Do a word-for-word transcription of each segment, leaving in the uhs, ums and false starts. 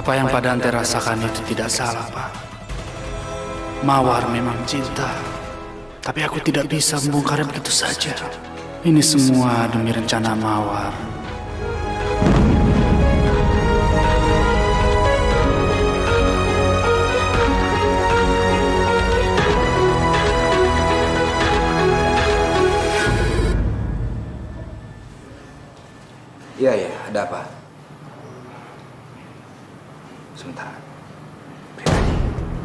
Apa yang Pak Dante rasakan itu tidak salah, Pak. Mawar memang cinta, tapi aku tidak bisa membongkarnya begitu saja. Ini semua demi rencana Mawar. Iya, iya. Ada apa? Sebentar. Pribadi.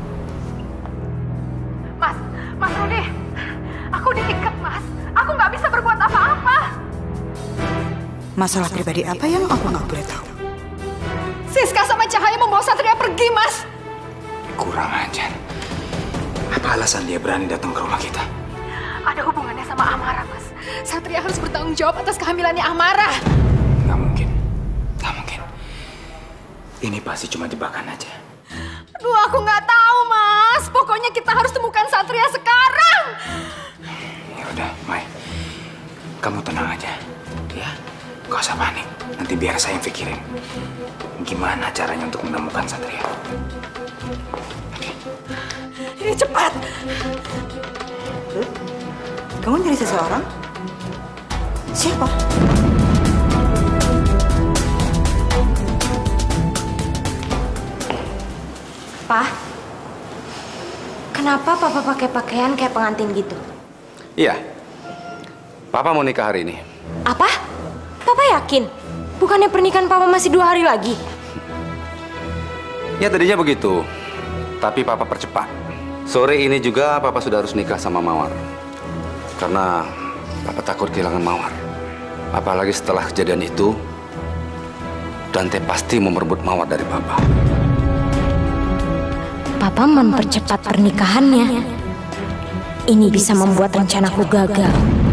Mas, Mas Rudi. Aku diikat, Mas. Aku nggak bisa berbuat apa-apa. Masalah pribadi apa yang aku nggak boleh tahu? Siska sama Cahaya membawa Satria pergi, Mas. Kurang ajar. Apa alasan dia berani datang ke rumah kita? Ada hubungannya sama Amara, Mas. Satria harus bertanggung jawab atas kehamilannya Amara. Nggak mungkin. Nggak mungkin. Ini pasti cuma jebakan aja. Aduh, aku nggak tahu, Mas. Pokoknya kita harus temukan Satria sekarang. Ya udah, Mai. Kamu tenang aja. Ya, gak usah panik. Nanti biar saya yang pikirin. Gimana caranya untuk menemukan Satria. Oke. Ini cepat. Kamu nyari seseorang? Siapa? Pak, kenapa Papa pakai pakaian kayak pengantin gitu? Iya, Papa mau nikah hari ini. Apa? Papa yakin? Bukannya pernikahan Papa masih dua hari lagi? Ya tadinya begitu, tapi Papa percepat. Sore ini juga Papa sudah harus nikah sama Mawar. Karena Papa takut kehilangan Mawar. Apalagi setelah kejadian itu, Dante pasti mau merebut Mawar dari Papa. Papa mempercepat pernikahannya. Ini bisa membuat rencanaku gagal.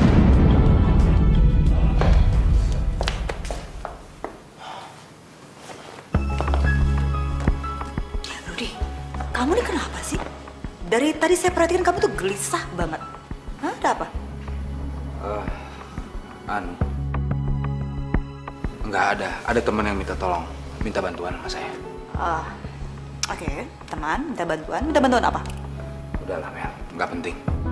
Rudi, kamu nih kenapa sih? Dari tadi saya perhatikan kamu tuh gelisah banget. Hah, ada apa? Uh, anu. Nggak ada. Ada teman yang minta tolong. Minta bantuan sama saya. Ah. Oke, okay, teman, minta bantuan. Minta bantuan apa? Udahlah, Mel. Nggak penting.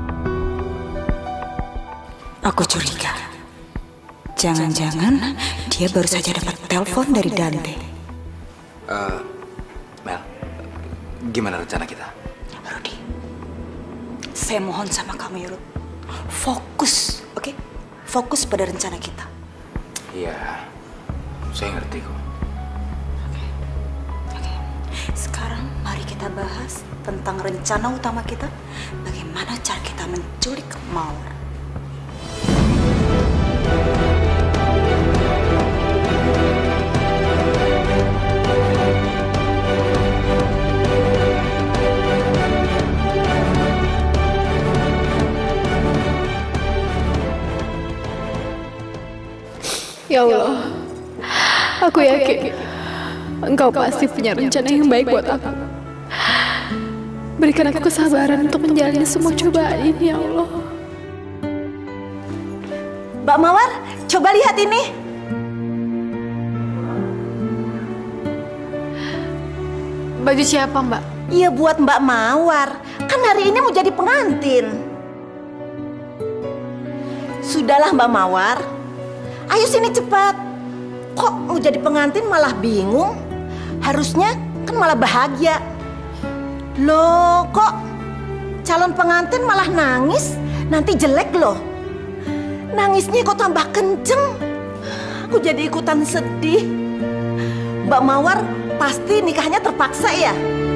Aku curiga. Jangan-jangan dia baru saja dapat telepon dari Dante. Uh, Mel, gimana rencana kita? Rudi, saya mohon sama kamu ya, Rud. Fokus, oke? Okay? Fokus pada rencana kita. Iya, saya ngerti kok. Sekarang mari kita bahas tentang rencana utama kita. Bagaimana cara kita menculik Mawar. Ya Allah, aku yakin Engkau pasti punya rencana yang baik buat aku. Berikan aku kesabaran untuk menjalani semua cobaan ini, ya Allah. Mbak Mawar, coba lihat ini. Baju siapa, Mbak? Iya, buat Mbak Mawar. Kan hari ini mau jadi pengantin. Sudahlah Mbak Mawar. Ayo sini cepat. Kok mau jadi pengantin malah bingung? Harusnya kan malah bahagia. Loh, kok calon pengantin malah nangis? Nanti jelek loh. Nangisnya kok tambah kenceng. Aku jadi ikutan sedih. Mbak Mawar pasti nikahnya terpaksa ya?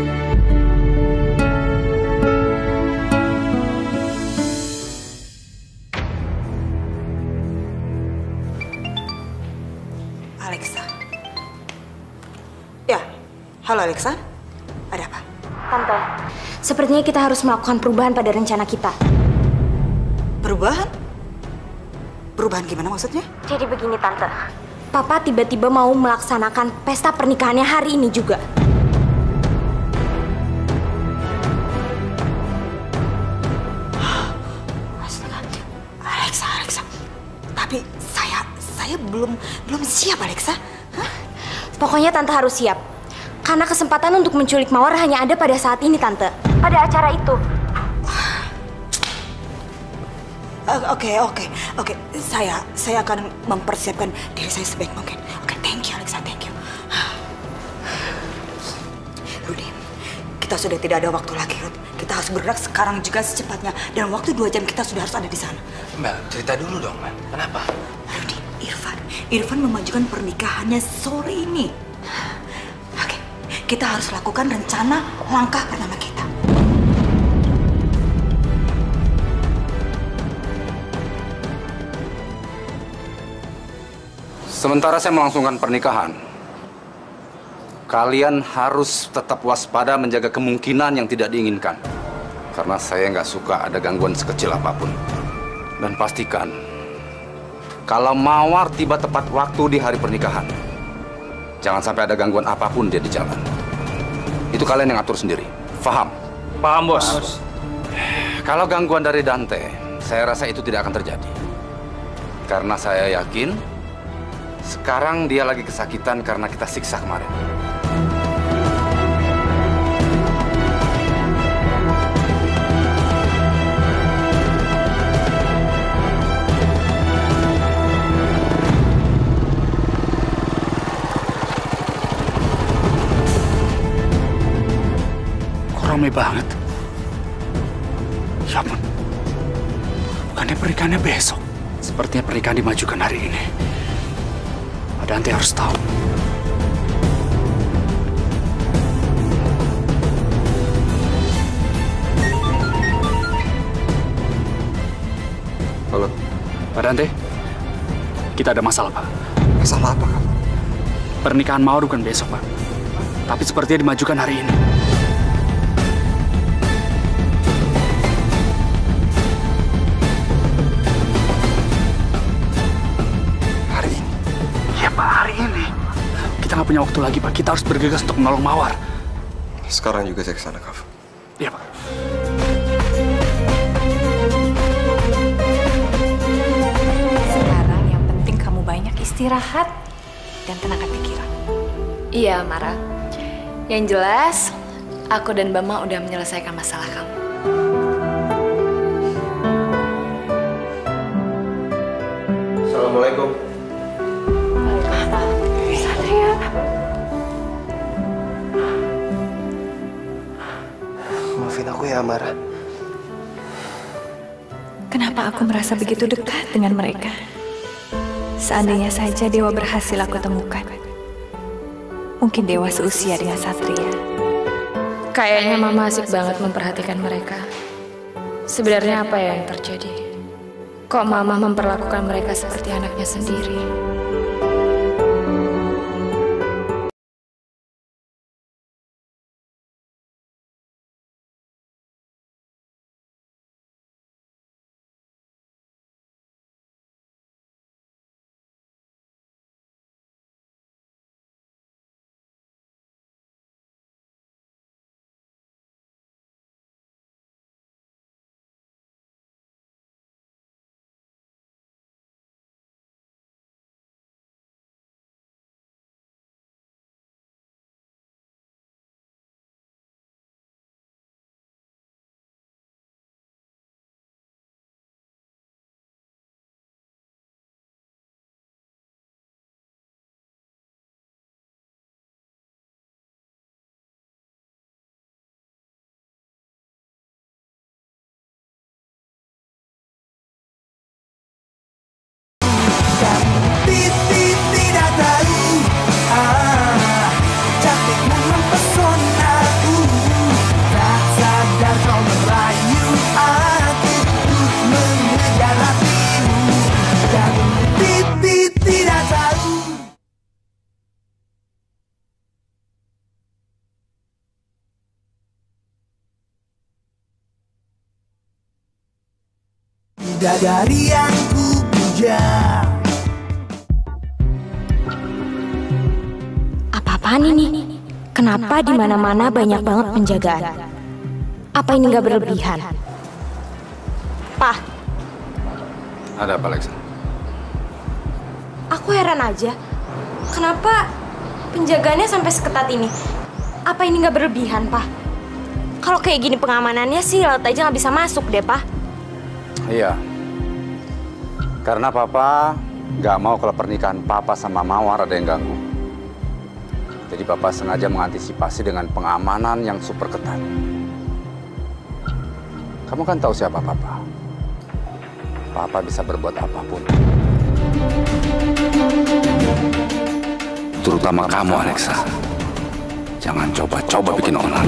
Alexa. Ya, halo Alexa. Ada apa? Tante, sepertinya kita harus melakukan perubahan pada rencana kita. Perubahan? Perubahan gimana maksudnya? Jadi begini Tante, Papa tiba-tiba mau melaksanakan pesta pernikahannya hari ini juga. Astaga, Alexa, Alexa. Tapi saya, saya belum belum siap Alexa. Hah? Pokoknya Tante harus siap. Karena kesempatan untuk menculik Mawar hanya ada pada saat ini, Tante. Pada acara itu. Oke, oke, oke. Saya, saya akan mempersiapkan diri saya sebaik mungkin. Oke, thank you, Alexa, thank you. Rudy, kita sudah tidak ada waktu lagi, Rudy. Kita harus bergerak sekarang juga secepatnya. Dan waktu dua jam kita sudah harus ada di sana. Mbak, cerita dulu dong, Mbak. Kenapa? Rudy, Irfan. Irfan memajukan pernikahannya sore ini. Oke, kita harus lakukan rencana langkah pertama kita. Sementara saya melangsungkan pernikahan, kalian harus tetap waspada menjaga kemungkinan yang tidak diinginkan. Karena saya nggak suka ada gangguan sekecil apapun. Dan pastikan, kalau Mawar tiba tepat waktu di hari pernikahan, jangan sampai ada gangguan apapun dia di jalan. Itu kalian yang atur sendiri. Faham? Paham, Bos. Kalau gangguan dari Dante, saya rasa itu tidak akan terjadi. Karena saya yakin sekarang dia lagi kesakitan karena kita siksa kemarin. Kok rame banget? Ya ampun. Bukannya pernikahannya besok? Sepertinya pernikahan dimajukan hari ini. Dante harus tahu. Halo. Pak Dante, kita ada masalah, Pak. Masalah apa, Kak? Pernikahan Mawar bukan besok, Pak. Tapi sepertinya dimajukan hari ini. Kita nggak punya waktu lagi, Pak. Kita harus bergegas untuk menolong Mawar. Sekarang juga saya ke sana, Kak. Iya, Pak. Sekarang yang penting kamu banyak istirahat dan tenangkan pikiran. Iya, Mara. Yang jelas, aku dan Bama udah menyelesaikan masalah kamu. Assalamualaikum. Satria. Maafin aku ya, Amara. Kenapa aku merasa begitu dekat dengan mereka? Seandainya saja Dewa berhasil aku temukan. Mungkin Dewa seusia dengan Satria. Kayaknya Mama asik banget memperhatikan mereka. Sebenarnya apa ya yang terjadi? Kok Mama memperlakukan mereka seperti anaknya sendiri? Bidadari yang ku puja. Apa-apaan ini? Kenapa di mana-mana banyak banget penjagaan? Apa ini nggak berlebihan? Pak, Ada apa, Alexa? aku heran aja. Kenapa penjagaannya sampai seketat ini? Apa ini nggak berlebihan, Pak? Kalau kayak gini pengamanannya sih, Laut aja nggak bisa masuk deh, Pak. Iya. Karena Papa nggak mau kalau pernikahan Papa sama Mawar ada yang ganggu. Jadi Papa sengaja mengantisipasi dengan pengamanan yang super ketat. Kamu kan tahu siapa Papa. Papa bisa berbuat apapun. Terutama kamu, Alexa. Jangan coba-coba bikin onar.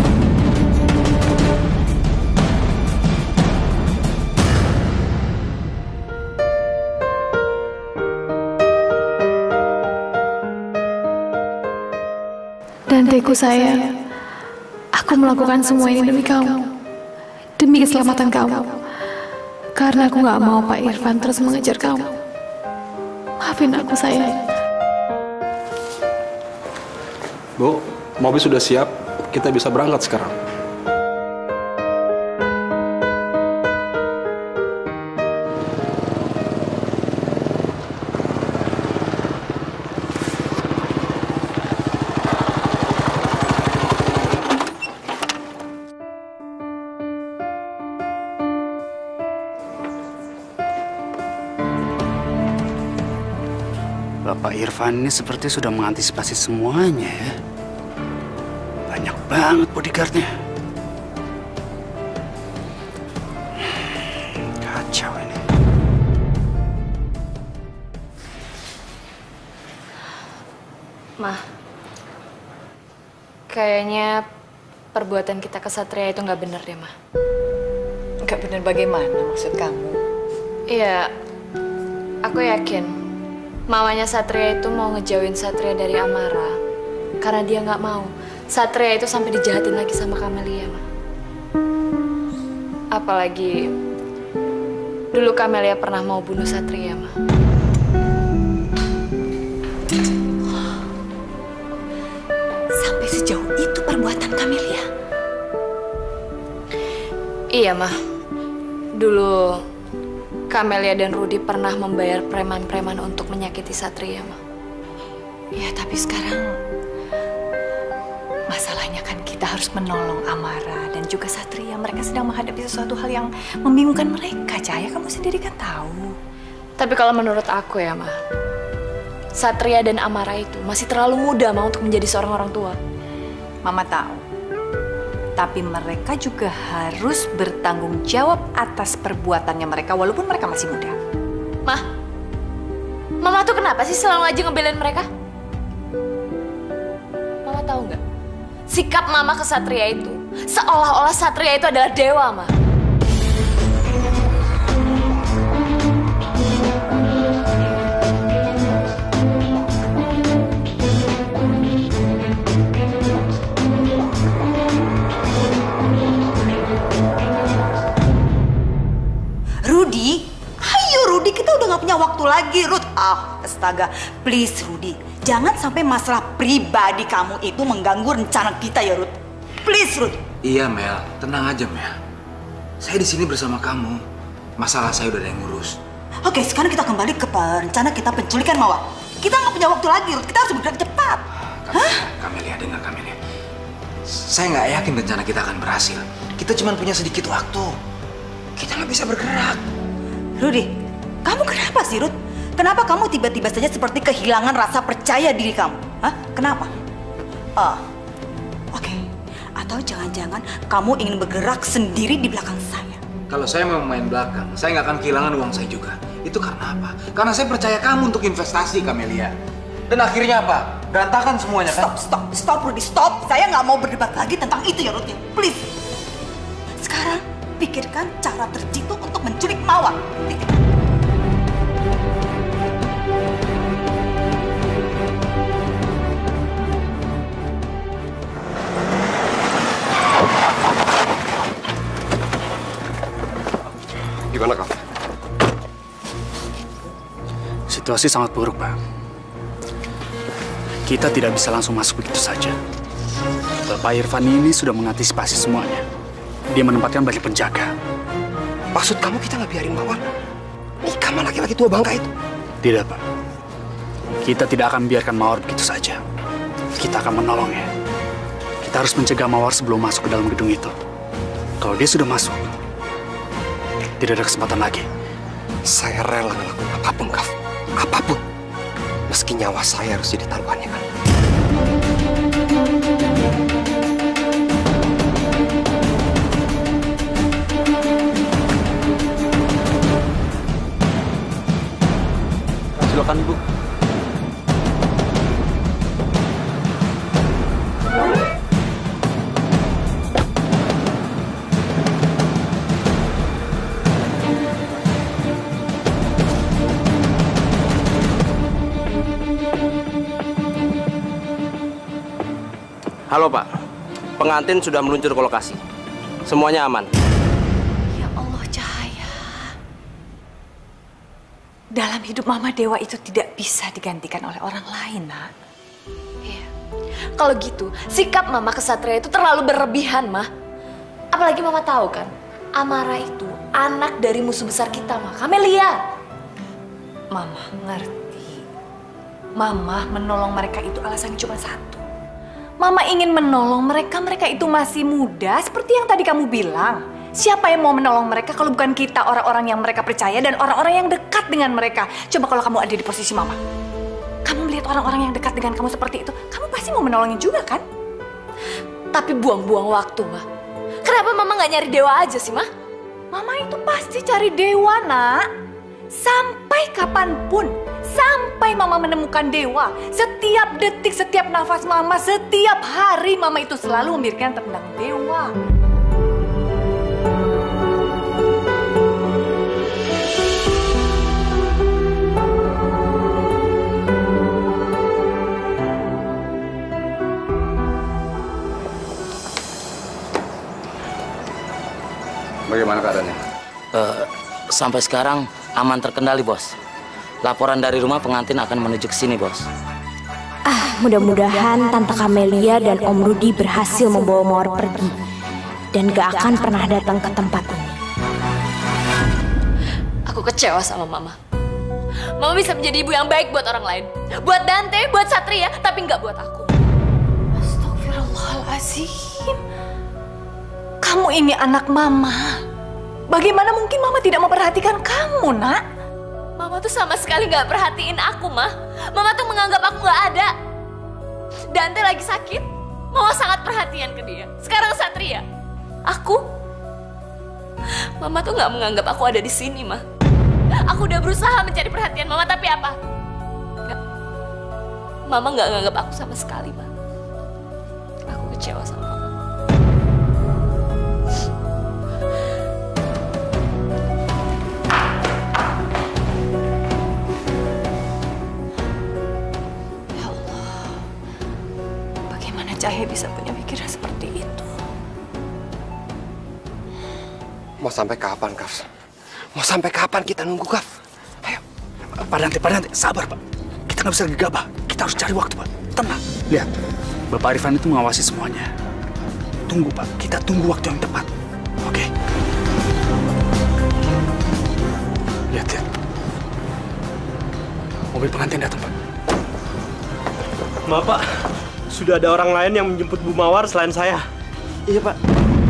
Danteku sayang, aku melakukan semua ini demi kamu, demi keselamatan kamu. Karena aku gak mau Pak Irfan terus mengejar kamu. Maafin aku sayang. Bu, mobil sudah siap, kita bisa berangkat sekarang. Bapak Irfan ini seperti sudah mengantisipasi semuanya ya. Banyak banget bodyguardnya. Kacau ini. Ma, kayaknya perbuatan kita ke Satria itu nggak bener deh, Ma. Nggak bener bagaimana maksud kamu? Iya, aku yakin mamanya Satria itu mau ngejauhin Satria dari Amara. Karena dia nggak mau Satria itu sampai dijahatin lagi sama Kamelia, Ma. Apalagi dulu Kamelia pernah mau bunuh Satria, Ma. Sampai sejauh itu perbuatan Kamelia? Iya, Ma. Dulu Kamelia dan Rudy pernah membayar preman-preman untuk menyakiti Satria, Ma. Ya, tapi sekarang masalahnya kan kita harus menolong Amara dan juga Satria. Mereka sedang menghadapi sesuatu hal yang membingungkan mereka, Cahaya. Kamu sendiri kan tahu. Tapi kalau menurut aku ya, Ma, Satria dan Amara itu masih terlalu muda, Ma, untuk menjadi seorang orang tua. Mama tahu. Tapi mereka juga harus bertanggung jawab atas perbuatannya mereka walaupun mereka masih muda. Ma, Mama tuh kenapa sih selalu aja ngebelain mereka? Mama tahu nggak? Sikap Mama ke Satria itu seolah-olah Satria itu adalah dewa, Ma. Rudy, ayo Rudy, kita udah gak punya waktu lagi, Ruth. Ah, astaga, please Rudy, jangan sampai masalah pribadi kamu itu mengganggu rencana kita ya, Ruth. Please, Ruth. Iya, Mel, tenang aja, Mel. Saya di sini bersama kamu. Masalah saya udah ada yang ngurus. Oke, sekarang kita kembali ke rencana kita penculikan Mawar. Kita nggak punya waktu lagi, Ruth. Kita harus bergerak cepat. Hah? Kamelia, dengar Kamelia. Saya nggak yakin rencana kita akan berhasil. Kita cuma punya sedikit waktu. Kita nggak bisa bergerak. Rudy, kamu kenapa sih, Ruth? Kenapa kamu tiba-tiba saja seperti kehilangan rasa percaya diri kamu? Hah? Kenapa? Ah, oke. Okay. Atau jangan-jangan kamu ingin bergerak sendiri di belakang saya? Kalau saya mau main belakang, saya nggak akan kehilangan uang saya juga. Itu karena apa? Karena saya percaya kamu untuk investasi, Kamelia. Dan akhirnya apa? Berantakan semuanya, kan? Stop, stop, stop, Rudy, stop. Saya nggak mau berdebat lagi tentang itu ya, Rudy. Please. Sekarang pikirkan cara terjitu untuk menculik Mawar. Gimana, Kak? Situasi sangat buruk, Pak. Kita tidak bisa langsung masuk begitu saja. Bapak Irfan ini sudah mengantisipasi semuanya. Dia menempatkan banyak penjaga. Maksud kamu kita nggak biarin Mawar nikah sama laki-laki tua bangka itu? Tidak, Pak. Kita tidak akan biarkan Mawar begitu saja. Kita akan menolongnya. Kita harus mencegah Mawar sebelum masuk ke dalam gedung itu. Kalau dia sudah masuk, tidak ada kesempatan lagi. Saya rela ngelakuin apapun, Kaf. Apapun. Meski nyawa saya harus jadi taruhannya, kan? Silakan, Ibu. Halo Pak, pengantin sudah meluncur ke lokasi. Semuanya aman. Ya Allah, Cahaya. Dalam hidup Mama, Dewa itu tidak bisa digantikan oleh orang lain, Nak. Iya. Kalau gitu, sikap Mama ke Satria itu terlalu berlebihan, Mah. Apalagi Mama tahu kan, Amara itu anak dari musuh besar kita, Mah. Kamelia. Mama ngerti. Mama menolong mereka itu alasannya cuma satu. Mama ingin menolong mereka, mereka itu masih muda, seperti yang tadi kamu bilang. Siapa yang mau menolong mereka kalau bukan kita, orang-orang yang mereka percaya dan orang-orang yang dekat dengan mereka. Coba kalau kamu ada di posisi Mama. Kamu melihat orang-orang yang dekat dengan kamu seperti itu, kamu pasti mau menolongin juga kan? Tapi buang-buang waktu, Mah. Kenapa Mama nggak nyari Dewa aja sih, Mah? Mama itu pasti cari Dewa, Nak. Sampai kapanpun, sampai Mama menemukan Dewa. Setiap detik, setiap nafas Mama, setiap hari Mama itu selalu memikirkan tentang Dewa. Bagaimana keadaannya? Uh, sampai sekarang aman terkendali, Bos. Laporan dari rumah pengantin akan menuju ke sini, Bos. Ah, mudah-mudahan Tante Kamelia dan Om Rudi berhasil membawa Mawar pergi dan gak akan pernah datang ke tempat ini. Aku kecewa sama Mama. Mama bisa menjadi ibu yang baik buat orang lain. Buat Dante, buat Satria, tapi nggak buat aku. Astagfirullahaladzim. Kamu ini anak Mama. Bagaimana mungkin Mama tidak memperhatikan kamu, Nak? Mama tuh sama sekali nggak perhatiin aku, Mah. Mama tuh menganggap aku nggak ada. Dante lagi sakit, Mama sangat perhatian ke dia. Sekarang Satria, aku, Mama tuh nggak menganggap aku ada di sini, Mah. Aku udah berusaha mencari perhatian Mama, tapi apa? Nggak. Mama nggak menganggap aku sama sekali, Mah. Aku kecewa sama Mama. Cahaya bisa punya pikiran seperti itu. Mau sampai kapan, Kaf? Mau sampai kapan kita nunggu, Kaf? Ayo, Pak Dante, Pak Dante, sabar, Pak. Kita nggak bisa gegabah. Kita harus cari waktu, Pak. Tenang. Lihat, Bapak Irfan itu mengawasi semuanya. Tunggu, Pak. Kita tunggu waktu yang tepat. Oke? Lihat, lihat. Mobil pengantin datang, Pak. Maaf, Pak. Sudah ada orang lain yang menjemput Bu Mawar selain saya. Iya, Pak.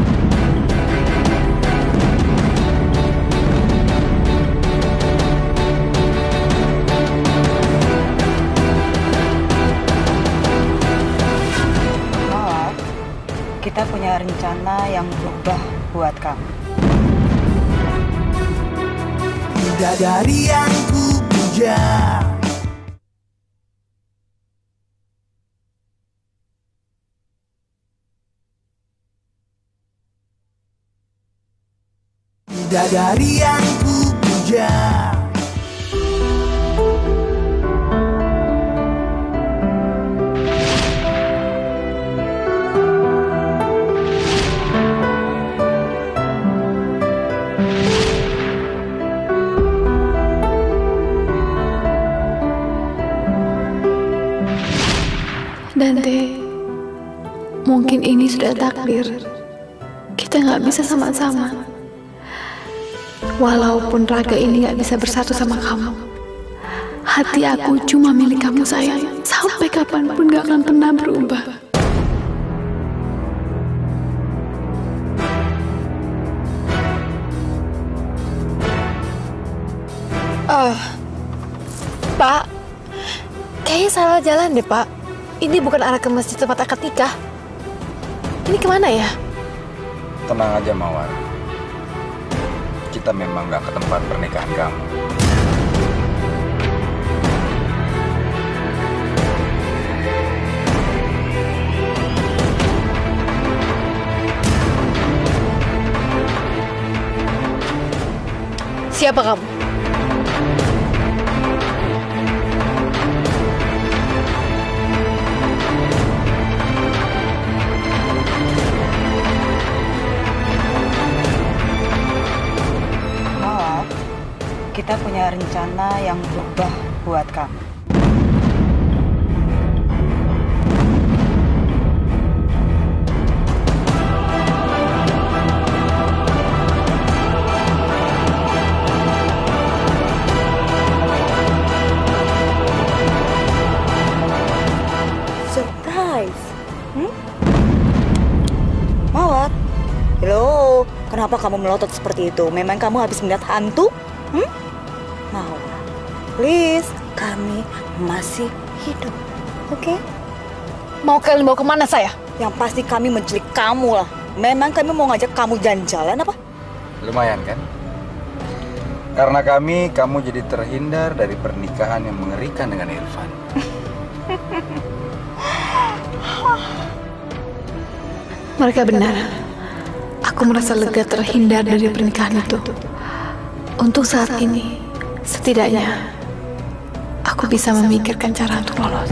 Mawar, kita punya rencana yang berubah buat kamu. Bidadari yang ku puja. Bidadari yang ku puja. Dante, mungkin ini sudah takdir. Kita nggak bisa sama-sama. Walaupun raga ini gak bisa bersatu sama kamu, hati aku cuma milik kamu, sayang. Sampai kapanpun gak akan pernah berubah. Uh, Pak, kayaknya salah jalan deh, Pak. Ini bukan arah ke masjid tempat akad nikah. Ini kemana ya? Tenang aja, Mawar. Kita memang nggak ke tempat pernikahan kamu. Siapa kamu? Mawar, kita punya rencana yang berubah buat kamu. Halo, kenapa kamu melotot seperti itu? Memang kamu habis melihat hantu? Hmm? Mau, please, kami masih hidup, oke? Okay? Mau kalian bawa kemana saya? Yang pasti kami menculik kamu lah. Memang kami mau ngajak kamu jalan-jalan apa? Lumayan kan? Karena kami, kamu jadi terhindar dari pernikahan yang mengerikan dengan Irfan. Mereka benar. Aku merasa lega terhindar dari pernikahan itu. Untuk saat ini, setidaknya aku bisa memikirkan cara untuk lolos.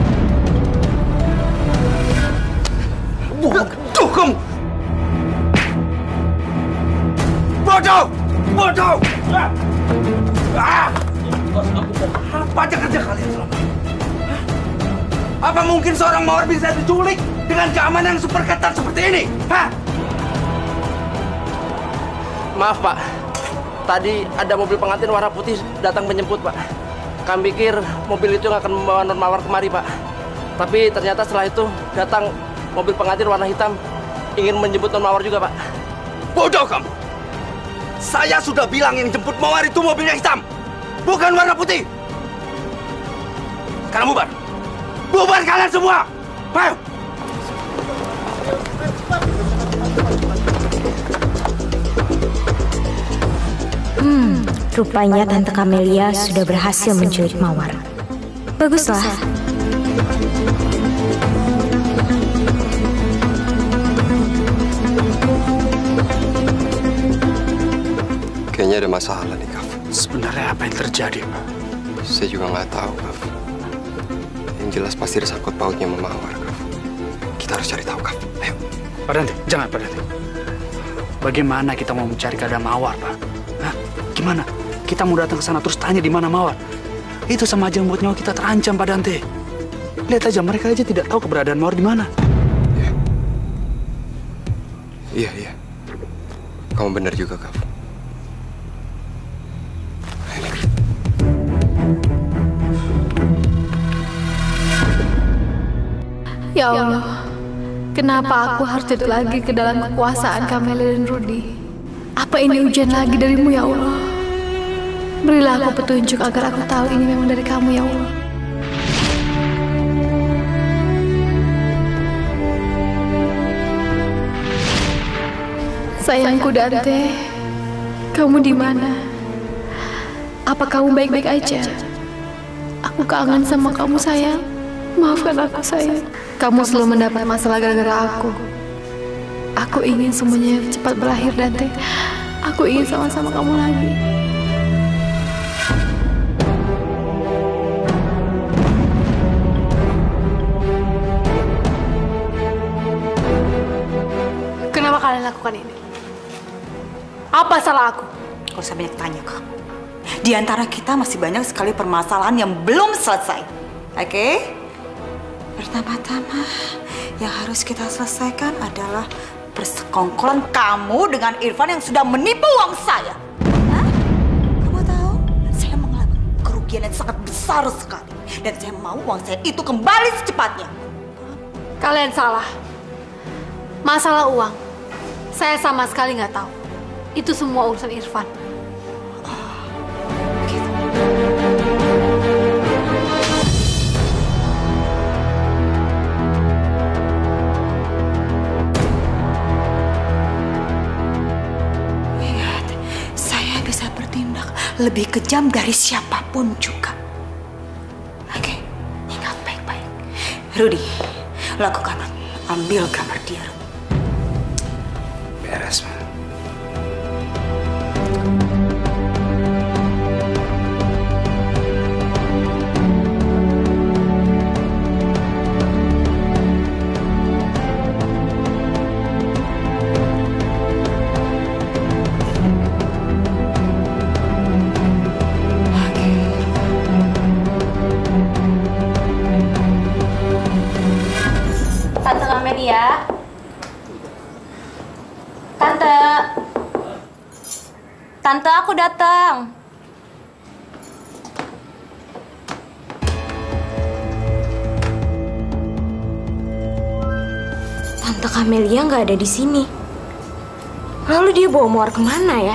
Bodoh kamu! Bodoh! Bodoh! Ah! Apa aja kerja kalian selama ini? Apa mungkin seorang mawar bisa diculik dengan keamanan yang super ketat seperti ini? Hah? Maaf, Pak. Tadi ada mobil pengantin warna putih datang menjemput, Pak. Kami pikir mobil itu akan membawa Non Mawar kemari, Pak. Tapi ternyata setelah itu datang mobil pengantin warna hitam ingin menjemput Non Mawar juga, Pak. Bodoh kamu! Saya sudah bilang yang jemput Mawar itu mobilnya hitam, bukan warna putih. Sekarang bubar. Bubar kalian semua! Ayo! Hmm, rupanya Tante Camelia sudah berhasil menculik Mawar. Baguslah. Kayaknya ada masalah nih, Kaf. Sebenarnya apa yang terjadi, Pak? Saya juga nggak tahu, Kaf. Yang jelas pasti ada sangkut pautnya sama Mawar, Kaf. Kita harus cari tahu, Kaf. Ayo. Pak Dante, jangan, Pak Dante. Bagaimana kita mau mencari keadaan Mawar, Pak? Hah? Gimana? Kita mau datang ke sana terus tanya di mana Mawar? Itu sama aja membuat nyawa kita terancam, Pak Dante. Lihat aja, mereka aja tidak tahu keberadaan Mawar di mana. Iya. Iya, iya. Kamu benar juga, Kaf. Ya Allah, kenapa aku harus jatuh lagi ke dalam kekuasaan Camelia dan Rudy? Apa ini ujian lagi darimu, ya Allah? Berilah aku petunjuk agar aku tahu ini memang dari kamu, ya Allah. Sayangku Dante, kamu di mana? Apa kamu baik-baik aja? Aku kangen sama kamu, sayang. Maafkan aku, sayang. Kamu selalu mendapat masalah gara-gara aku. Aku ingin semuanya cepat berakhir, Dante. Aku ingin sama-sama kamu lagi. Kenapa kalian lakukan ini? Apa salah aku? Gak usah banyak tanya, Kak. Di antara kita masih banyak sekali permasalahan yang belum selesai. Oke? Okay? Pertama-tama yang harus kita selesaikan adalah persekongkolan kamu dengan Irfan yang sudah menipu uang saya. Hah? Kamu tahu? Saya mengalami kerugian yang sangat besar sekali. Dan saya mau uang saya itu kembali secepatnya. Kalian salah. Masalah uang, saya sama sekali nggak tahu. Itu semua urusan Irfan. Oh, begitu. lebih kejam dari siapapun juga. Oke, ingat baik-baik. Rudy, lakukan. Ambil kamar dia, Rudy. Beres, Ma. Tante Kamelia. Tante. Tante, aku datang. Tante Kamelia nggak ada di sini. Lalu dia bawa Mawar kemana ya?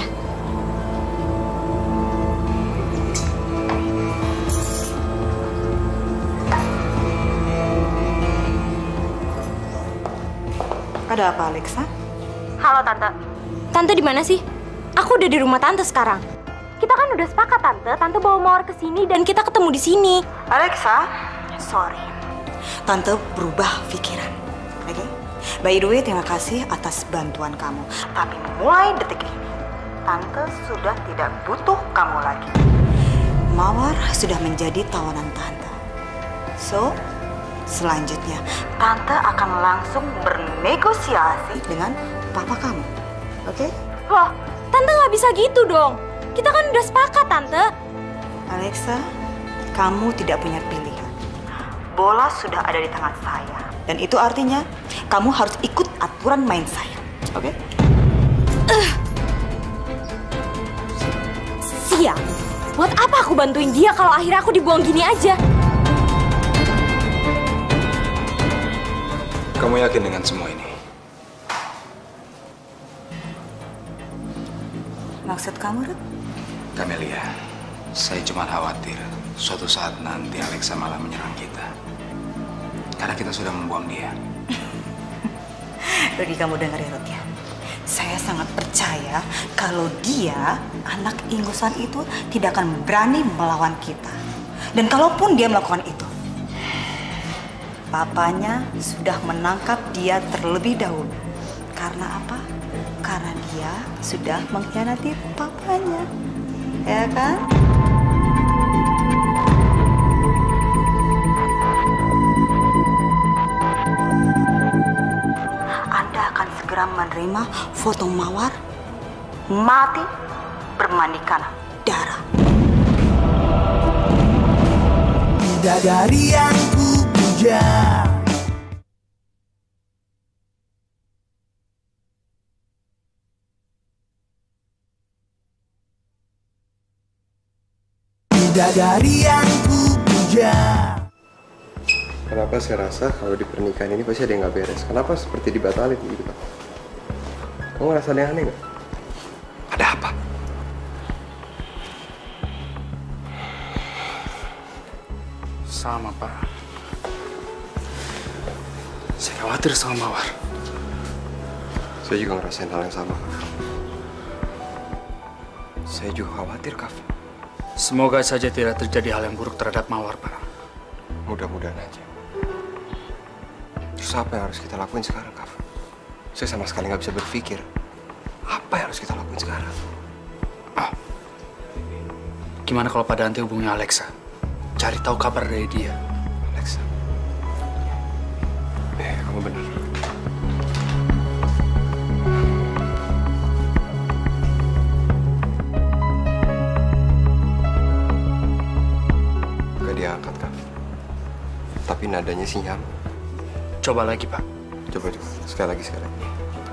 Ada apa, Alexa? Halo, Tante. Tante di mana sih? Aku udah di rumah Tante sekarang. Kita kan udah sepakat, Tante. Tante bawa Mawar ke sini dan kita ketemu di sini. Alexa, sorry. Tante berubah pikiran. Oke? By the way, terima kasih atas bantuan kamu. Tapi mulai detik ini, Tante sudah tidak butuh kamu lagi. Mawar sudah menjadi tawanan Tante. So, selanjutnya, Tante akan langsung bernegosiasi dengan papa kamu. Oke? Loh, Tante nggak bisa gitu dong. Kita kan udah sepakat, Tante. Alexa, kamu tidak punya pilihan. Bola sudah ada di tangan saya. Dan itu artinya, kamu harus ikut aturan main saya. Oke? Uh. Sial. Buat apa aku bantuin dia kalau akhirnya aku dibuang gini aja? Kamu yakin dengan semua ini? Maksud kamu, Ruth? Kamelia, saya cuma khawatir suatu saat nanti Alexa malah menyerang kita. Karena kita sudah membuang dia. Rudy, kamu dengar ya, Ruth ya? Saya sangat percaya kalau dia, anak ingusan itu, tidak akan berani melawan kita. Dan kalaupun dia melakukan itu, papanya sudah menangkap dia terlebih dahulu. Karena apa? Karena dia sudah mengkhianati papanya. Ya kan? Anda akan segera menerima foto Mawar mati bermandikan darah. Bidadari yang ku puja, bidadari yang ku puja. Kenapa saya rasa kalau di pernikahan ini pasti ada yang nggak beres? Kenapa seperti dibatalin gitu, Pak? Kamu ngerasa ada yang aneh nggak? Ada apa? Sama, Pak. Saya khawatir sama Mawar. Saya juga ngerasain hal yang sama, Kak. Saya juga khawatir, Kak. Semoga saja tidak terjadi hal yang buruk terhadap Mawar, Pak. Mudah-mudahan aja. Terus apa yang harus kita lakuin sekarang, Kak? Saya sama sekali nggak bisa berpikir. Apa yang harus kita lakuin sekarang? Ah, gimana kalau Pak Dante hubungi Alexa? Cari tahu kabar dari dia. Alexa. Eh, kamu benar. Gak diangkat, Kak. Tapi nadanya sih nyambung. Coba lagi, Pak. Coba, coba. Sekali lagi, sekali lagi.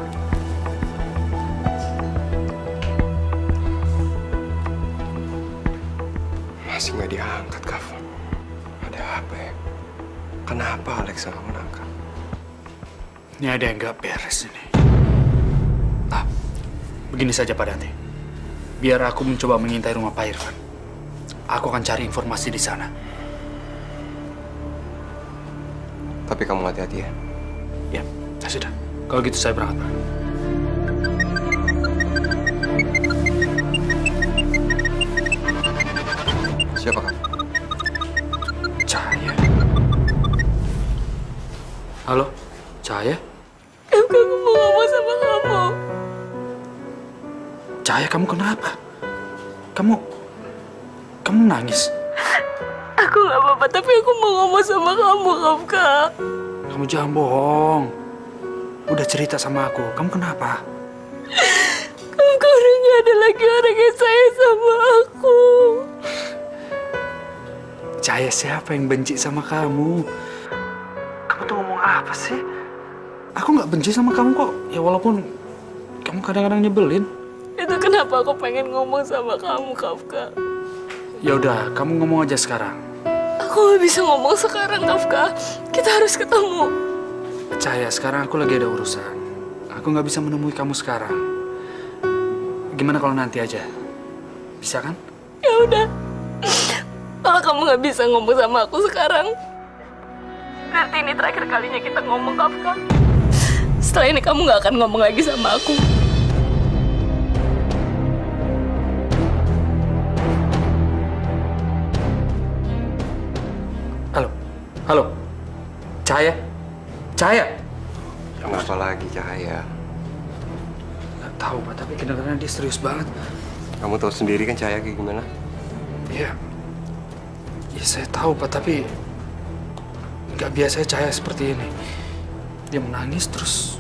Masih nggak diangkat, Kak. Ada apa ya? Kenapa Alexa nggak menangkap? Ini ada yang nggak beres ini. Ah, begini saja, Pak Dante. Biar aku mencoba mengintai rumah Pak Irfan. Aku akan cari informasi di sana. Tapi kamu hati-hati ya. Ya, ya sudah. Kalau gitu saya berangkat, Pak. Siapa kamu? Cahaya. Halo, Cahaya? Kafka, aku mau ngomong sama kamu. Cahaya, kamu kenapa? Kamu... Kamu nangis? Aku nggak apa-apa, tapi aku mau ngomong sama kamu, Kafka. Kamu jangan bohong. Udah cerita sama aku, kamu kenapa? Kafka udah nggak ada lagi orang yang sayang sama aku. Cahaya, siapa yang benci sama kamu? Kamu tuh ngomong apa sih? Aku nggak benci sama kamu kok. Ya walaupun kamu kadang-kadang nyebelin. Itu kenapa aku pengen ngomong sama kamu, Kafka. Ya udah, kamu ngomong aja sekarang. Aku nggak bisa ngomong sekarang, Kafka. Kita harus ketemu. Cahaya, sekarang aku lagi ada urusan. Aku nggak bisa menemui kamu sekarang. Gimana kalau nanti aja? Bisa kan? Ya udah. Kalau kamu nggak bisa ngomong sama aku sekarang, berarti ini terakhir kalinya kita ngomong, Kafka. Setelah ini kamu nggak akan ngomong lagi sama aku. Halo, halo, Cahaya, Cahaya. Kenapa lagi Cahaya? Gak tahu Pak, tapi kedengarannya dia serius banget. Kamu tahu sendiri kan Cahaya kayak gimana? Iya, ya saya tahu Pak, tapi nggak biasa Cahaya seperti ini. Dia menangis terus.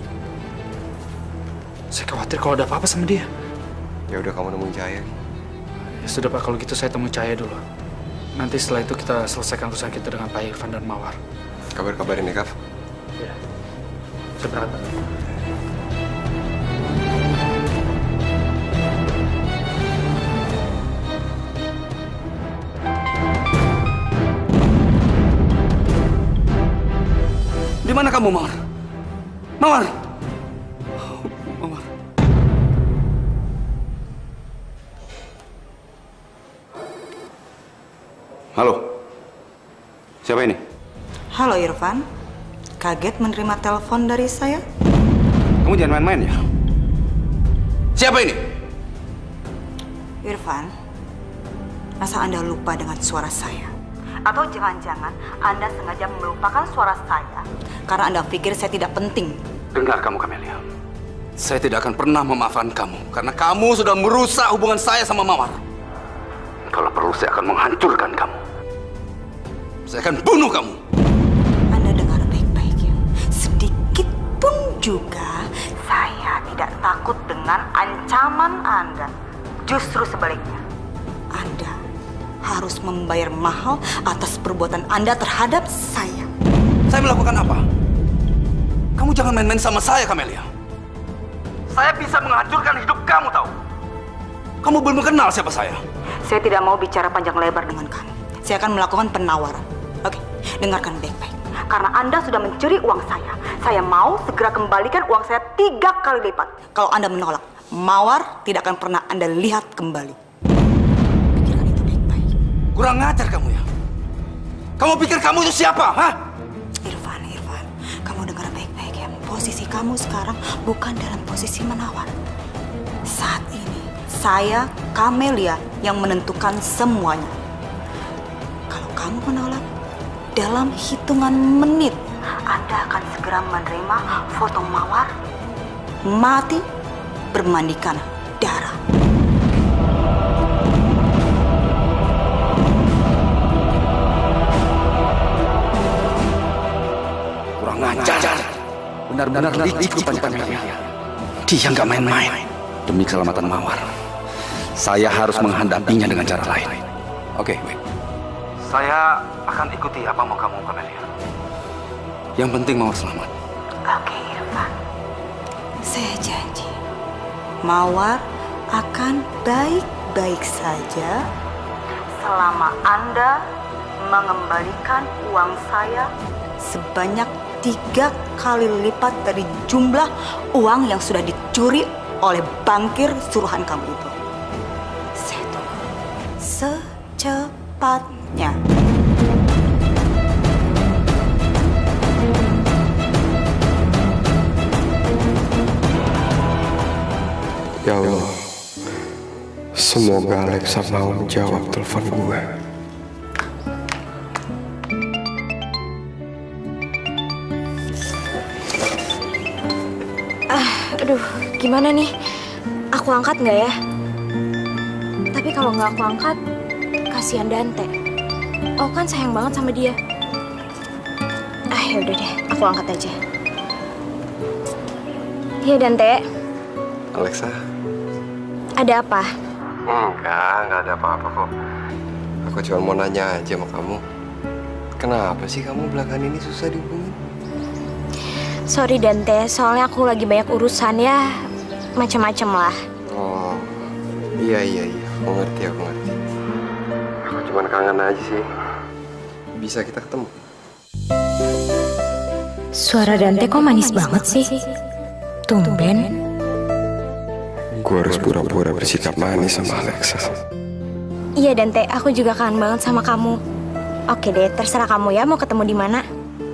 Saya khawatir kalau ada apa-apa sama dia. Ya udah, kamu nemuin Cahaya. Ya sudah Pak, kalau gitu saya temui Cahaya dulu. Nanti setelah itu kita selesaikan urusan kita dengan Pak Irfan dan Mawar. Kabar-kabarin ya, Kaf. Ya, saya berangkat. Di mana kamu, Mawar? Mawar! Mawar. Halo. Siapa ini? Halo Irfan. Kaget menerima telepon dari saya? Kamu jangan main-main ya. Siapa ini? Irfan, masa Anda lupa dengan suara saya? Atau jangan-jangan Anda sengaja melupakan suara saya karena Anda pikir saya tidak penting? Dengar kamu, Camelia. Saya tidak akan pernah memaafkan kamu karena kamu sudah merusak hubungan saya sama Mawar. Kalau perlu saya akan menghancurkan kamu. Saya akan bunuh kamu. Anda dengar baik-baik ya. Sedikit pun juga saya tidak takut dengan ancaman Anda. Justru sebaliknya, Anda harus membayar mahal atas perbuatan Anda terhadap saya. Saya melakukan apa? Kamu jangan main-main sama saya, Camelia. Saya bisa menghancurkan hidup kamu, tahu? Kamu belum kenal siapa saya. Saya tidak mau bicara panjang lebar dengan kamu. Saya akan melakukan penawaran. Oke, dengarkan baik-baik. Karena Anda sudah mencuri uang saya, saya mau segera kembalikan uang saya tiga kali lipat. Kalau Anda menolak, Mawar tidak akan pernah Anda lihat kembali. Pikirkan itu baik-baik. Kurang ngajar kamu ya. Kamu pikir kamu itu siapa, hah? Irfan, Irfan, kamu dengar baik-baik ya. Posisi kamu sekarang bukan dalam posisi menawar. Saat ini, saya, Camelia, yang menentukan semuanya. Kalau kamu menolak, dalam hitungan menit, Anda akan segera menerima foto Mawar mati bermandikan darah. Kurang ngajar. Benar-benar licik rupanya. Dia nggak main-main. Demi keselamatan Mawar, saya harus menghadapinya dengan cara lain. Oke, okay. Saya akan ikuti apa mau kamu, Camelia. Yang penting Mawar selamat. Oke, Irfan. Saya janji, Mawar akan baik-baik saja selama Anda mengembalikan uang saya sebanyak tiga kali lipat dari jumlah uang yang sudah dicuri oleh bankir suruhan kamu itu. Saya tunggu secepatnya. Ya Allah, semoga Alexa mau menjawab telepon gue. Gimana nih? Aku angkat nggak ya? Tapi kalau nggak aku angkat, kasihan Dante. Aku kan sayang banget sama dia. Ah, ya udah deh, aku angkat aja. Iya, Dante. Alexa. Ada apa? Enggak, enggak ada apa-apa kok. Aku cuma mau nanya aja sama kamu. Kenapa sih kamu belakangan ini susah dihubungin? Sorry Dante, soalnya aku lagi banyak urusan ya, macam-macam lah. Oh, iya iya iya, aku ngerti, aku ngerti. Aku cuma kangen aja sih. Bisa kita ketemu? Suara Dante kok manis banget sih? Tumben. Gue harus pura-pura bersikap manis sama Alexa. Iya Dante, aku juga kangen banget sama kamu. Oke deh, terserah kamu ya mau ketemu di mana.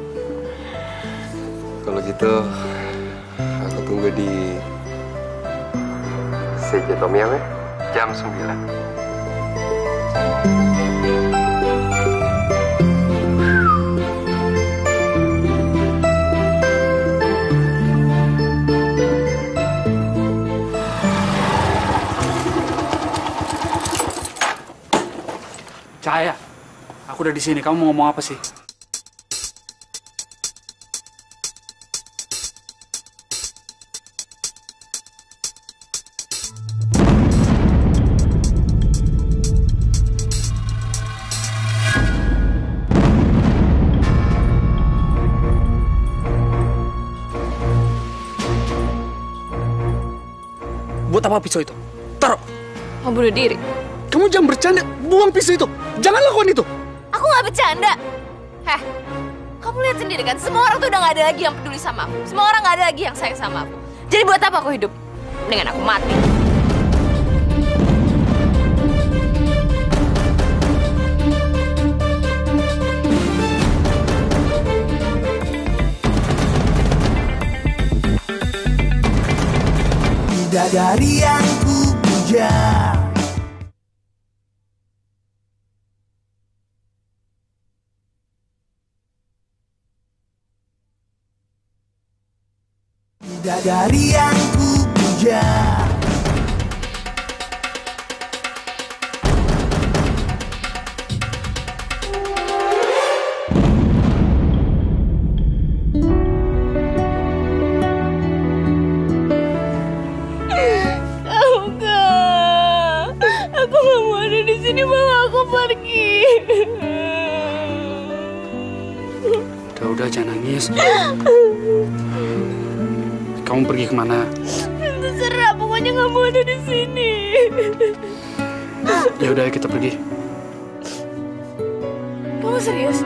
Kalau gitu, aku tunggu di Seja Tom Yum ya, jam sembilan. Cahaya, aku udah di sini. Kamu mau ngomong apa sih? Buat apa pisau itu? Taruh. Mau bunuh diri? Kamu jangan bercanda. Buang pisau itu. Jangan lakukan itu. Aku nggak bercanda. Heh, kamu lihat sendiri kan, semua orang tuh udah nggak ada lagi yang peduli sama aku. Semua orang nggak ada lagi yang sayang sama aku. Jadi buat apa aku hidup? Dengan aku mati. Bidadari yang ku puja. Bidadari yang ku puja. Udah, jangan nangis. Kamu pergi kemana? Terserah, pokoknya nggak mau ada di sini. Ya udah, kita pergi. Kamu serius?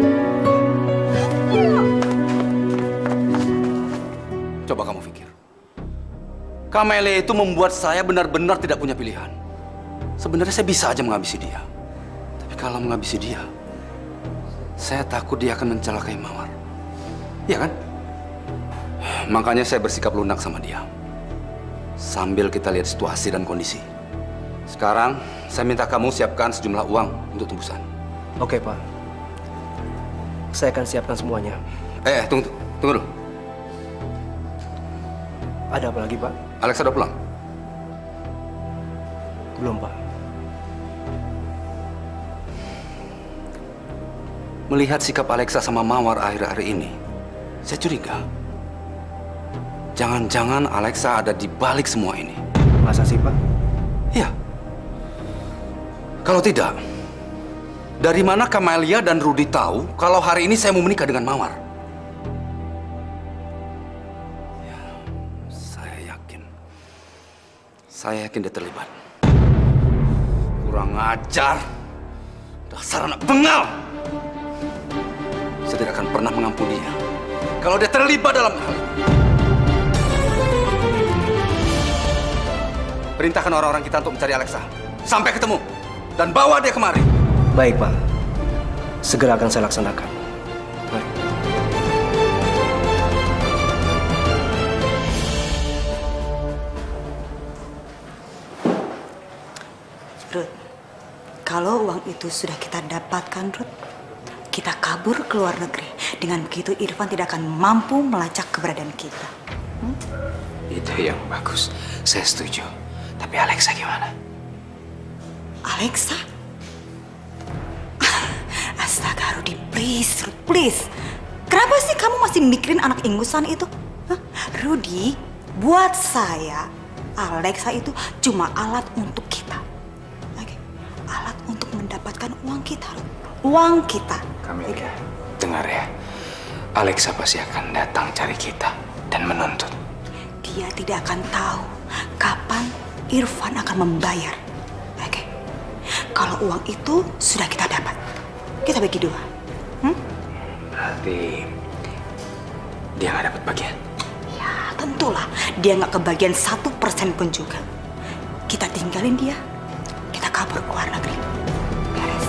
Coba kamu pikir. Kamelia itu membuat saya benar-benar tidak punya pilihan. Sebenarnya saya bisa aja menghabisi dia. Tapi kalau menghabisi dia, saya takut dia akan mencelakai Mawar. Iya kan? Makanya saya bersikap lunak sama dia. Sambil kita lihat situasi dan kondisi. Sekarang, saya minta kamu siapkan sejumlah uang untuk tembusan. Oke, Pak. Saya akan siapkan semuanya. Eh, tunggu, tunggu dulu. Ada apa lagi, Pak? Alexa udah pulang? Belum, Pak. Melihat sikap Alexa sama Mawar akhir-akhir ini, saya curiga. Jangan-jangan Alexa ada di balik semua ini. Masa sih, Pak? Iya. Kalau tidak, dari mana Kamelia dan Rudy tahu kalau hari ini saya mau menikah dengan Mawar? Ya, saya yakin. Saya yakin dia terlibat. Kurang ajar. Dasar anak bengal. Saya tidak akan pernah mengampuni dia kalau dia terlibat dalam hal ini. Perintahkan orang-orang kita untuk mencari Alexa sampai ketemu dan bawa dia kemari. Baik, Pak. Segera akan saya laksanakan. Baik. Ruth, kalau uang itu sudah kita dapatkan, Ruth, kita kabur ke luar negeri. Dengan begitu Irfan tidak akan mampu melacak keberadaan kita. Hmm? Ide yang bagus, saya setuju. Tapi Alexa gimana? Alexa? Astaga, Rudy, please, Rudy, please. Kenapa sih kamu masih mikirin anak ingusan itu? Hah? Rudy, buat saya, Alexa itu cuma alat untuk kita. Oke? Alat untuk mendapatkan uang kita, uang kita. Camelia, dengar ya. Alexa pasti akan datang cari kita dan menuntut. Dia tidak akan tahu kapan Irfan akan membayar. Oke? Kalau uang itu sudah kita dapat, kita bagi dua. Hmm? Berarti dia nggak dapat bagian? Ya tentulah, dia nggak kebagian satu persen pun juga. Kita tinggalin dia, kita kabur ke luar negeri. Beres.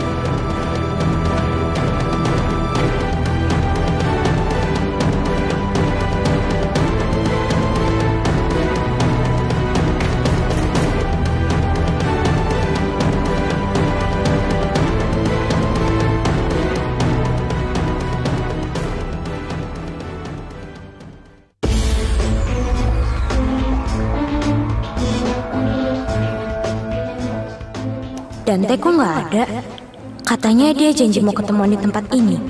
Dante kok nggak ada? Katanya dia janji mau ketemuan di tempat ini.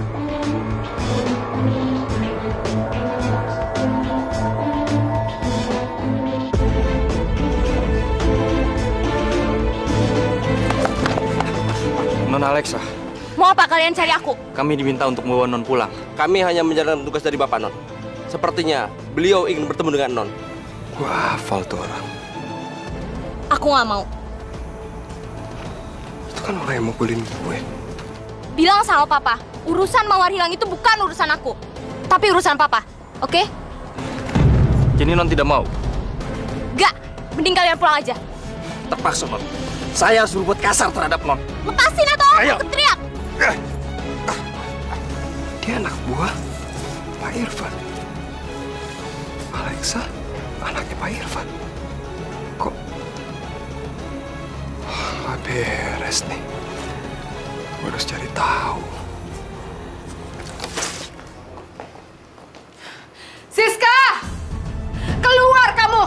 Non Alexa, Mau apa kalian cari aku? kami diminta untuk membawa Non pulang. Kami hanya menjalankan tugas dari Bapak Non. Sepertinya beliau ingin bertemu dengan Non. Wah, hafal tuh orang. Aku nggak mau. Itu kan orang yang mukulin gue. Bilang sama papa, urusan Mawar hilang itu bukan urusan aku, tapi urusan papa, oke? Jadi Non tidak mau? Gak, mending kalian pulang aja. Terpaksa, Non. Saya harus berbuat kasar terhadap Non. Lepasin atau Ayo. aku teriak. Dia anak buah Pak Irfan. Alexa, anaknya Pak Irfan. Kok nggak beres nih? Gue harus cari tahu. Siska! Keluar kamu!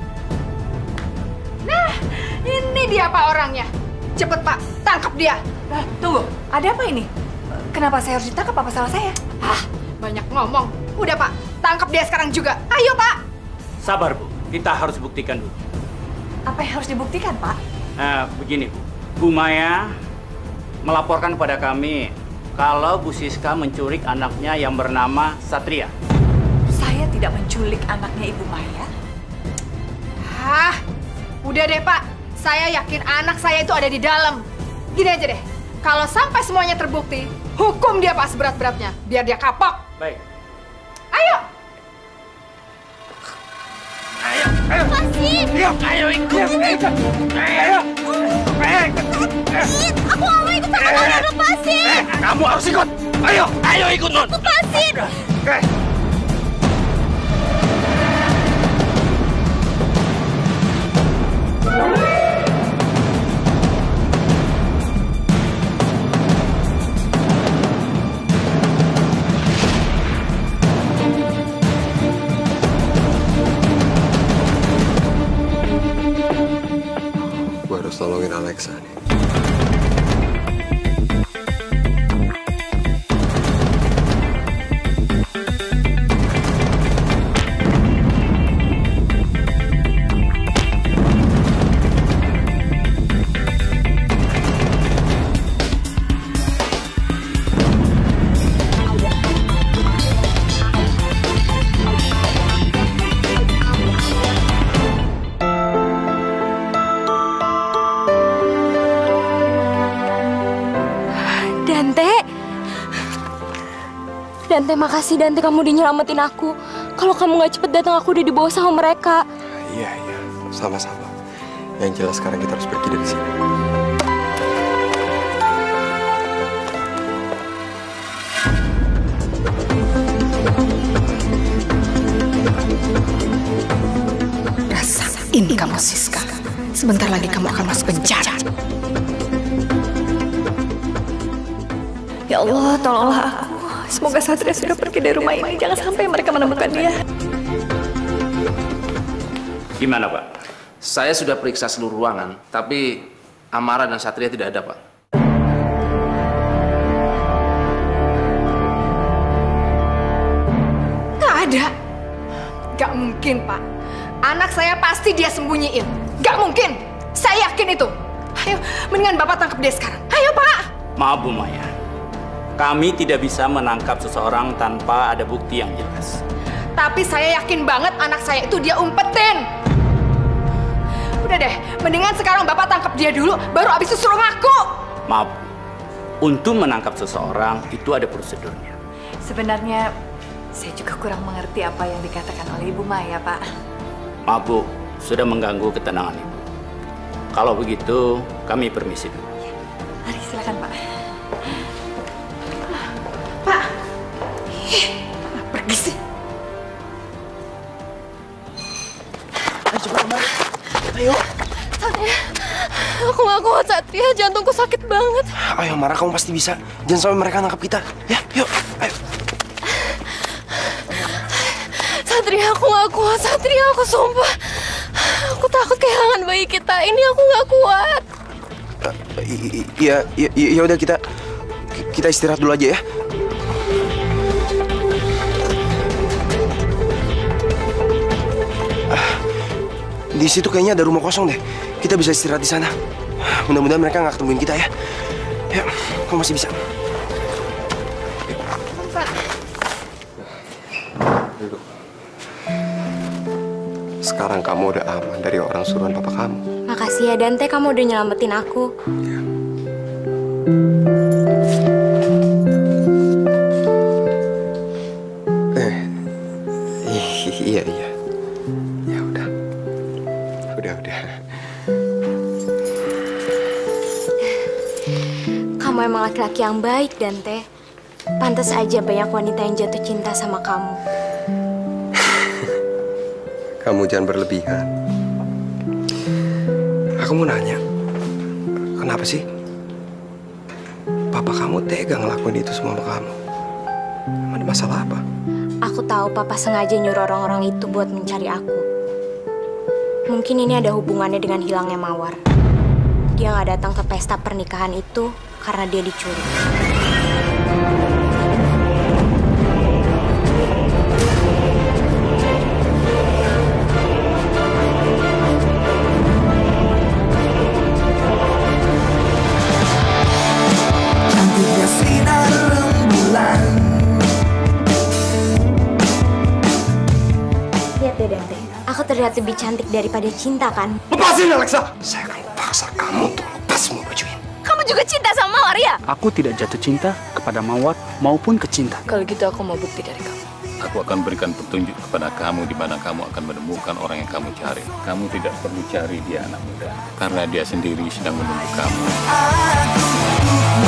Nah, ini dia Pak orangnya. Cepet Pak, tangkap dia. Nah, tunggu, ada apa ini? Kenapa saya harus ditangkap? Apa salah saya? Ah, banyak ngomong. Udah Pak, tangkap dia sekarang juga. Ayo Pak! Sabar Bu, kita harus buktikan dulu. Apa yang harus dibuktikan Pak? Nah, begini Bu, Bu Maya melaporkan kepada kami kalau Bu Siska menculik anaknya yang bernama Satria. Saya tidak menculik anaknya Ibu Maya. Hah, udah deh Pak. Saya yakin anak saya itu ada di dalam. Gini aja deh, kalau sampai semuanya terbukti, hukum dia Pak seberat-beratnya, biar dia kapok. Baik. Ayo! Ayo, ayo. Lepasin! Ayo, ayo ikut. Ayo. Ayo. Aku nggak mau ikut sama kalian, lepasin! Kamu harus ikut. Ayo, ayo ikut Non. Lepasin! Gue harus tolongin Alexa nih. Dante, makasih Dante, kamu udah nyelamatin aku. Kalau kamu nggak cepet datang, aku udah dibawa sama mereka. Iya, iya. Sama-sama. Yang jelas sekarang kita harus pergi dari sini. Rasain kamu, Siska. Sebentar lagi kamu akan masuk penjara. Ya Allah, tolonglah aku. Semoga Satria sudah pergi dari rumah ini. Jangan sampai mereka menemukan dia. Gimana, Pak? Saya sudah periksa seluruh ruangan, tapi Amara dan Satria tidak ada, Pak. Nggak ada. Nggak mungkin, Pak. Anak saya pasti dia sembunyiin. Nggak mungkin. Saya yakin itu. Ayo, mendingan Bapak tangkap dia sekarang. Ayo, Pak. Maaf, Bu Maya. Kami tidak bisa menangkap seseorang tanpa ada bukti yang jelas. Tapi saya yakin banget anak saya itu dia umpetin. Udah deh, mendingan sekarang Bapak tangkap dia dulu, baru abis itu suruh ngaku. Maaf, untuk menangkap seseorang itu ada prosedurnya. Sebenarnya saya juga kurang mengerti apa yang dikatakan oleh Ibu Maya, Pak. Maaf, Bu, sudah mengganggu ketenangan Ibu. Kalau begitu, kami permisi dulu. Mari, silakan, Pak. Pak, eh, pergi sih. Ayo coba, Amara. Ayo. Satria, aku gak kuat, Satria. Jantungku sakit banget. Ayo, Amara, kamu pasti bisa. Jangan sampai mereka nangkap kita. Ya, yuk. Ayo. Satria, aku gak kuat. Satria, aku sumpah. Aku takut kehilangan bayi kita. Ini aku gak kuat. Iya, iya, iya udah kita kita istirahat dulu aja ya. Di situ kayaknya ada rumah kosong deh. Kita bisa istirahat di sana. Mudah-mudahan mereka nggak ketemuin kita ya. Ya, kamu masih bisa. Duduk. Sekarang kamu udah aman dari orang suruhan papa kamu. Makasih ya Dante, kamu udah nyelamatin aku. Ya. Eh, iya iya. Ya udah, udah udah. Kamu emang laki-laki yang baik, Dante. Pantas aja banyak wanita yang jatuh cinta sama kamu. Kamu jangan berlebihan. Aku mau nanya, kenapa sih papa kamu tega ngelakuin itu semua sama kamu? Emang ada masalah apa? Aku tahu papa sengaja nyuruh orang-orang itu buat mencari aku. Mungkin ini ada hubungannya dengan hilangnya Mawar. Dia nggak datang ke pesta pernikahan itu karena dia dicuri. Cantiknya sinar rembulan. Lihat deh Dante, aku terlihat lebih cantik daripada Cinta kan? Lepasin Alexa! Saya akan paksa kamu untuk lepas semua baju ini. Kamu juga cinta sama Mawar ya? Aku tidak jatuh cinta kepada Mawar maupun ke Cinta. Kalau gitu aku mau bukti dari kamu. Aku akan berikan petunjuk kepada kamu di mana kamu akan menemukan orang yang kamu cari. Kamu tidak perlu cari dia anak muda, karena dia sendiri sedang menunggu kamu. Aku